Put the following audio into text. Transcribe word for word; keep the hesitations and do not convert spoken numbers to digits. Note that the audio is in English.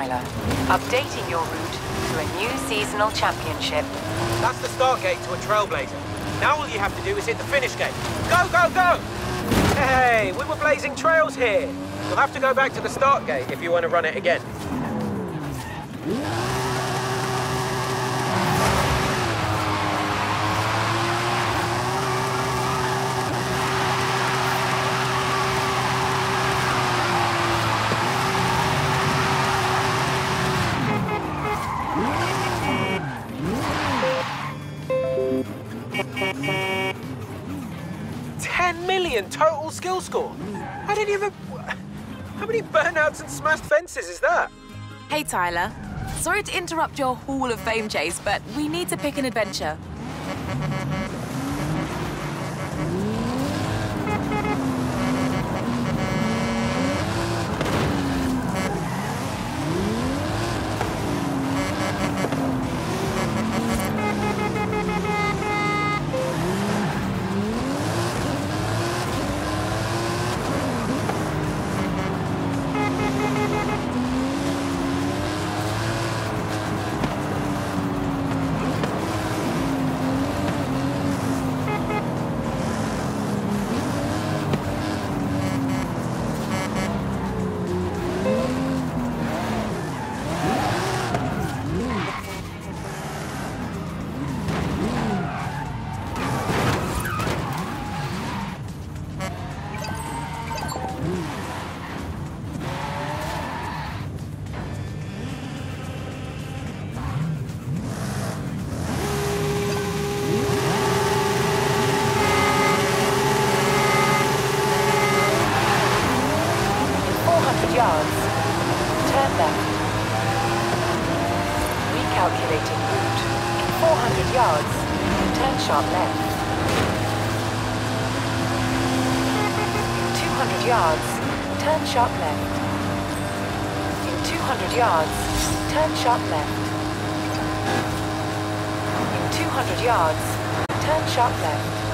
Tyler. Updating your route to a new seasonal championship. That's the start gate to a Trailblazer. Now all you have to do is hit the finish gate. Go, go, go! Hey, we were blazing trails here. You'll have to go back to the start gate if you want to run it again. ten million total skill score. I didn't even... How many burnouts and smashed fences is that? Hey, Tyler. Sorry to interrupt your Hall of Fame chase, but we need to pick an adventure. Yards. Turn left. Recalculating route. In four hundred yards, turn sharp left. In two hundred yards, turn sharp left. In two hundred yards, turn sharp left. In two hundred yards, turn sharp left.